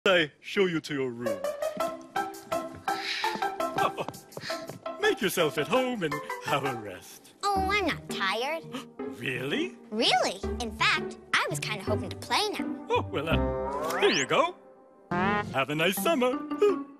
I show you to your room. Make yourself at home and have a rest. Oh, I'm not tired. Really? Really? In fact, I was kind of hoping to play now. Oh, well, here you go. Have a nice summer.